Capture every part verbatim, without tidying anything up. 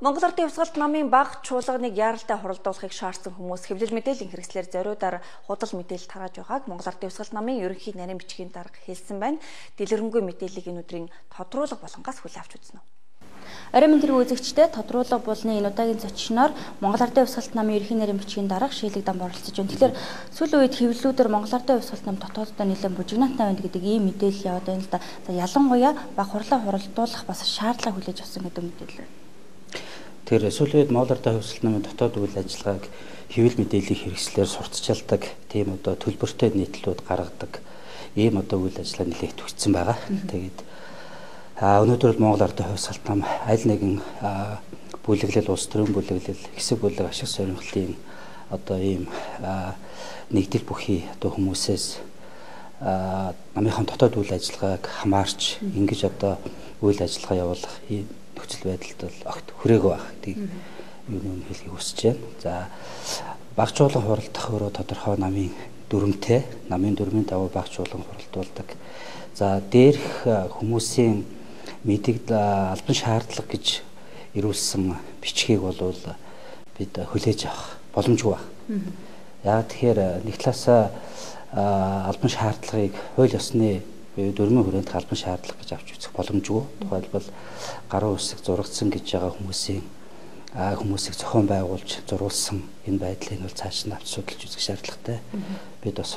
Монгол Ардын Хувьсгалт намын баг чуулганыг яаралтай хуралдуулахыг шаардсан хүмүүс хэвлэл мэдээллийн хэрэгслээр зориудаар худал мэдээлэл тарааж байгааг Монгол Ардын Хувьсгалт намын ерөнхий нарийн бичгийн дарга хэлсэн байна. Дэлгэрэнгүй мэдээллийг энэ өдрийн тодруулга болгонгоос хүлээн авч үзнэ. Орой мэндийн үзэгчдэд тодруулга болны энэ удаагийн зочноор Монгол Ардын Хувьсгалт намын ерөнхий нарийн бичгийн дарга Шилэг Дам оролцож байна. Тэгэхээр сүүлийн үед хэвлэлүүдээр Монгол Ардын Хувьсгалт нам дотооддоо нэлээд бужигнаатай байна гэдэг ийм мэдээлэл яваад байна л да. За ялангуяа баг хурлаа хуралдуулах бас шаардлага хүлээж авсан гэдэг мэдээлэл. Тэр сүүлийн үед Монгол Ардын Хувьсгалт намын дотоод үйл ажиллагааг хэвлэл мэдээллийн хэрэгслээр сурталчилдаг, тийм одоо төлбөртэй нийтлүүд гаргадаг ийм одоо үйл ажиллагаа нэлээд төгссөн байгаа. Тэгээд өнөөдөр Монгол Ардын Хувьсгалт нам аль нэгэн бүлэглэл, улс төрийн бүлэглэл, хэсэг бүлэг, ашиг сонирхлын одоо ийм нэгдэл бүхий одоо хүмүүсээс намынхан дотоод үйл ажиллагааг хамаарч ингэж одоо үйл ажиллагаа явуулах нөхцөл байдалд бол огт хүрээгүй байх гэдгийг юуны хэлхийг хүсэж байна. За багц чуулган хуралдах өөрөө тодорхой намын дүрмтэй, намын дүрмийн дагуу багц чуулган хуралдуулдаг. За дээрх хүмүүсийн мэдээлэл албан шаардлага гэж ирүүлсэн бичгийг бол бид хүлээж авах боломжгүй байна. Яг тэгэхээр нэг талаасаа албан шаардлагыг хууль ёсны дүрмийн хүрээнд албан шаардлага гэж авч үзэх боломжгүй. Тухайлбал гаруй үсэг зурагдсан гэж байгаа хүмүүсийн хүмүүсийг зохион байгуулж зурулсан энэ байдлыг бол цааш нь авч судалж үзэх шаардлагатай. Бид бас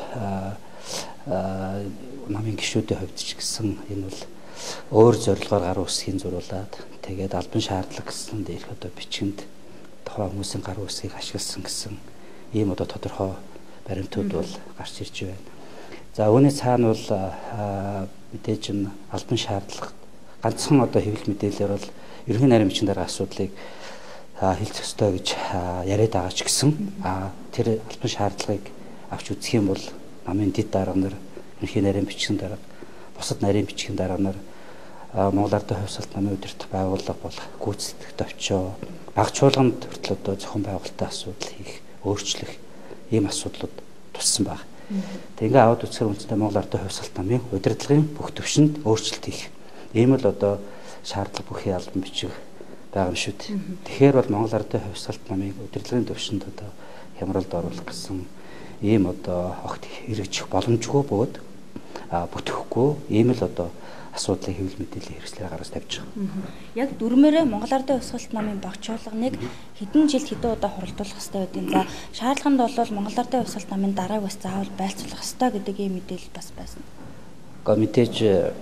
намын гишүүдийн хувьд ч гэсэн энэ бол өөр зорилгоор гаруй үсгийг зуруулад тэгээд албан шаардлага гэсэн дээрх одоо бичгэнд тухайн хүмүүсийн гаруй үсгийг ашигласан гэсэн ийм одоо тодорхой баримтууд бол гарч ирж байна. За үүний цаана бол мэдээж нь албан шаардлага ганцхан одоо хэвлэл мэдээлэлээр бол ерөнхий нарийн бичгийн дарга асуудлыг хэлэх ёстой гэж яриад байгаа ч гэсэн тэр албан шаардлагыг авч үзэх юм бол намын дэд дарга нар, ерөнхий нарийн бичгийн дарга, бусад нарийн бичгийн дарга нар Монгол Ардын Хувьсгалт намын удирдах байгууллага болох гүйцэтгэх товчоо баг чуулганд хүртэл одоо зохион байгуулалтын асуудал хийх, өөрчлөх ийм асуудлууд туссан байна. Тэг ингээ аваад үзэхээр үнэндээ Монгол Ардын Хувьсгалт намын удирдлагын бүх төвшөнд өөрчлөлт хийх. Ийм л одоо шаардлага бүхий албан бичиг байгаа юм шүү дээ. Тэгэхээр бол Монгол Ардын Хувьсгалт намын удирдлагын төвшөнд одоо хямралд оруулах гэсэн ийм одоо огт хэрэгжих боломжгүй бөгөөд бүтэхгүй ийм л одоо асуудлыг хэвлэл мэдээллийн хэрэгслээр гаргаж тавьж байгаа. Яг дүрмээрээ Монгол Ардын Хувьсгалт намын баг чуулганыг хэдэн жил хэдэн удаа хуралдуулах хэрэгтэй гэдэг юм. За шаардлаганд бол Монгол Ардын Хувьсгалт намын дарааг бас заавал байлцуулах хэрэгтэй гэдэг ийм мэдээлэл бас байсан. Гэхдээ мэдээж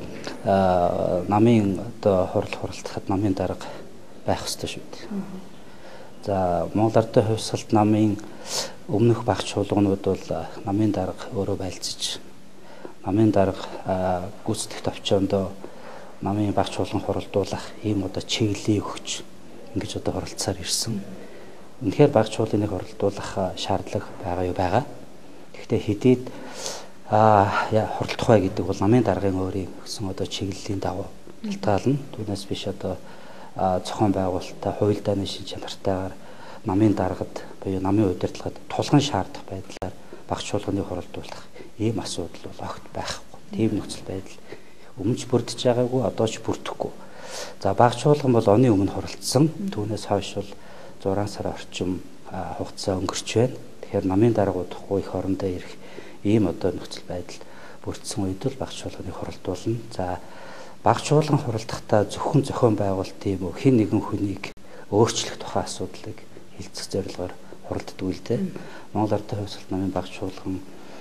намын одоо хурал хуралдахад намын дарга байх хэрэгтэй шүү дээ. За Монгол Ардын Хувьсгалт намын өмнөх баг чуулганууд бол намын дарга өөрөө байлцаж намын дарга гүйцэтгэх товчоондоо намын баг чуулган хуралдуулах ийм одоо чиглэлийг өгч ингэж одоо хуралцаар ирсэн. Үнэхээр баг чуулганыг хуралдуулах шаардлага байгаа юу байгаа. Гэхдээ хэдийд хуралдах бай гэдэг бол намын даргын өөрийн өгсөн одоо чиглэлийн дагуу талтаална. Түүнээс биш одоо зохион байгуулалтаа хууль дааны шин чанартайгаар намын даргад буюу намын удирдлагад тулгын шаардах байдлаар баг чуулганыг хуралдуулах ийм асуудал бол огт байхгүй. Тийм нөхцөл байдал өмнөж бүрдэж байгаагүй, одоо ч бүрдэхгүй. За баг чуулган бол оны өмнө хуралдсан. Түүнээс хойш бол зургаан сар орчим хугацаа өнгөрч байна. Тэгэхээр намын дарга удахгүй их орондоо ирэх ийм одоо нөхцөл байдал бүрдсэн үед л баг чуулганыг хуралдуулна. За баг чуулган хуралдахдаа зөвхөн зохион байгуулалт юм уу хэн нэгэн хүнийг өөрчлөх тухай асуудлыг хилцэх зорилгоор хуралддаг үл дээ. Монгол Ардын Хувьсгалт намын баг чуулган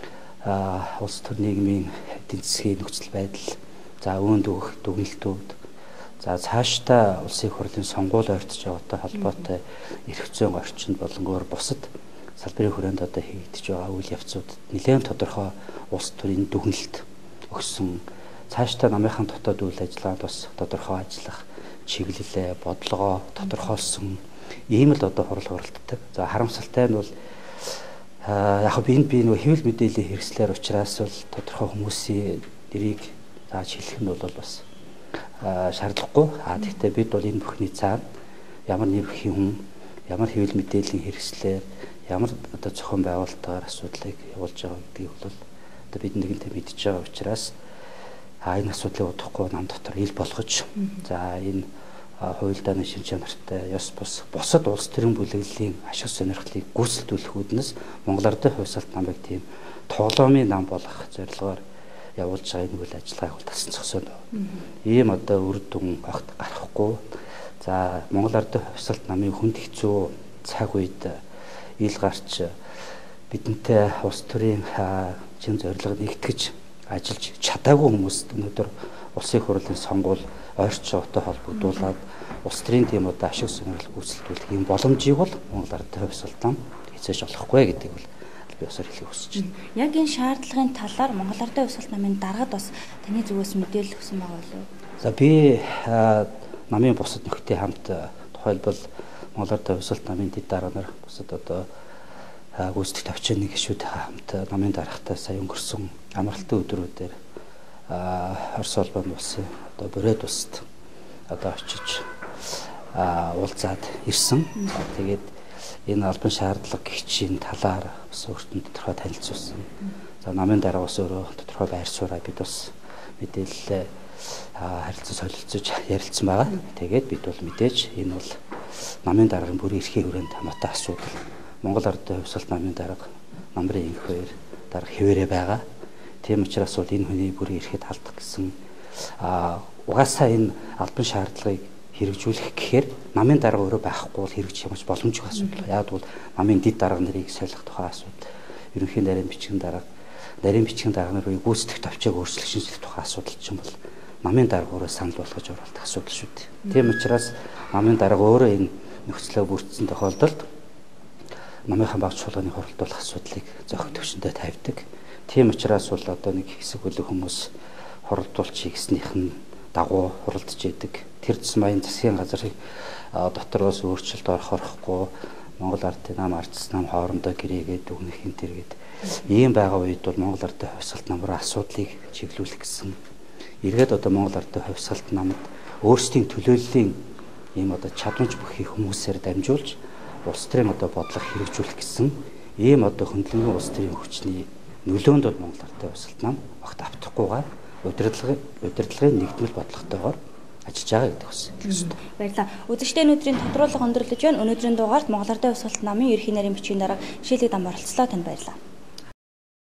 улс төр нийгмийн эдийн засгийн нөхцөл байдал, за үүнд өгөх дүгнэлтүүд, за цаашдаа улсын хурлын сонгуул ойртож байгаатай холбоотой эрх зүйн орчинд болонгоор бусад салбарын хүрээнд одоо хийгдэж байгаа үйл явцуудад нэлээд тодорхой улс төрийн дүгнэлт өгсөн. Цаашдаа намынхан дотоод үйл ажиллагаанд бас тодорхой ажиллах чиглэлээ, бодлогоо тодорхойлсон ийм л одоо хурал хуралддаг. За харамсалтай нь бол яг би энэ би нөгөө хэвлэл мэдээллийн хэрэгслээр учраас бол тодорхой хүмүүсийн нэрийг зааж хэлэх нь бол бас шаардлагагүй. А гэхдээ бид бол энэ бүхний цаана ямар нэр бүхий хүн, ямар хэвлэл мэдээллийн хэрэгслээр, ямар одоо зохион байгуулалтаар асуудлыг явуулж байгаа гэдгийг бол одоо бид нэгэнтээ мэдж байгаа учраас а энэ асуудлыг удахгүй нам дотор ил болгож за энэ хуульдааны шин чанартай ёс бус бусад улс төрийн бүлэглэлийн ашиг сонирхлыг гүйцэтгүүлэх үүднээс Монгол Ардын хувьсгалт намыг тийм тоглоомын нам болгох зорилгоор явуулж байгаа энэ үйл ажиллагааг бол тасан зогсооно. Ийм одоо үр дүн огт гарахгүй. За Монгол Ардын хувьсгалт намын хүнд хэцүү цаг үед ил гарч бидэнтэй улс төрийн чин зорилго нэгтгэж ажиллаж чадаагүй хүмүүст өнөөдөр улсын хурлын сонгуул ойрчин оттой холбогдуулаад улс төрийн тийм одоо ашиг сонирхол гүйцэтгүүлэх юм боломжийг бол Монгол Ардын хувьсгалт нам эзэж олохгүй гэдгийг бол би усаар хэлхийг хүсэж байна. Яг энэ шаардлагын талаар Монгол Ардын хувьсгалт намын даргад бас таны зүгээс мэдээлэл өгсөн байгаа болов уу? За би намын бусад нөхдөй хамт тухайлбал Монгол Ардын хувьсгалт намын дэд дарга нар бусад одоо гүйцэтгэх төвчний гишүүд хамт намын даргатай сая өнгөрсөн амралтын өдрүүдээр Орос улбаны улсын одоо Бороод улсад одоо очиж уулзаад ирсэн. Тэгээд энэ албан шаардлага гихчийн талаар бас өөртөө тодорхой танилцуулсан. За намын дарга бас өөрөө тодорхой байр сууриа бид бас мэдээлэл харилцан солилцож ярилцсан байгаа. Тэгээд бид бол мэдээж энэ бол намын даргын бүрийн эрхийн хүрээнд хамаатай асуудал. Монгол Ардын хувьсгалт намын дарга намрын инх хоёр дарга хэвээрээ байгаа. Тийм учраас бол энэ хүний бүрийн эрхэд халдах гэсэн угаасаа энэ албан шаардлагыг хэрэгжүүлэх гэхээр намын дарга өөрөө байхгүй бол хэрэгжих юмч боломжгүй асуудал. Яг бол намын дэд дарга нарыг солих тухай асуудал. Ерөнхий нарийн бичгийн дарга, нарийн бичгийн дарга нарын гүйцэтгэх товчоог өөрчлөх шинжилэх тухай асуудал ч юм бол намын дарга өөрөө санал болгож оруулах асуудал шүү дээ. Тийм учраас намын дарга өөрөө энэ нөхцөлөө бүрдсэн тохиолдолд намынхан багц чуулганы хоролдуулах асуудлыг зохих төвшөндөө тавьдаг. Тийм учраас бол одоо нэг хэсэг бүлэг хүмүүс хоролдуулчих гэснийх нь дагуу хуралдаж идэг. Тэр тусмын засгийн газрыг дотроос өөрчлөлт орох орохгүй Монгол Ардын нам ардс нам хоорондоо гэрээгээд дүгнэх энэ тэргээд ийм байгаа үед бол Монгол Ардын хувьсгалт нам руу асуудлыг чиглүүлэх гэсэн. Эргээд одоо Монгол Ардын хувьсгалт намд өөрсдийн төлөөллийн ийм одоо чадамж бүхий хүмүүсээр дамжуулж улс төрийн одоо бодлого хэрэгжүүлэх гэсэн ийм одоо хөндлөнгийн улс төрийн хүчний нөлөөнд бол Монгол Ардын хувьсгалт нам огт автахгүйгээр удирдлагын удирдлагын нэгдмэл бодлоготойгоор ажиллаж байгаа гэдэг хүсэж байна. Баярлалаа. Үзэгчдийн өнөөдрийн тодруулга өндөрлөж байна. Өнөөдрийн дугаарт Монгол Ардын хувьсгалт намын ерхий нарийн бичгийн дарга Шилэг Дам оролцлоо. Танд баярлалаа.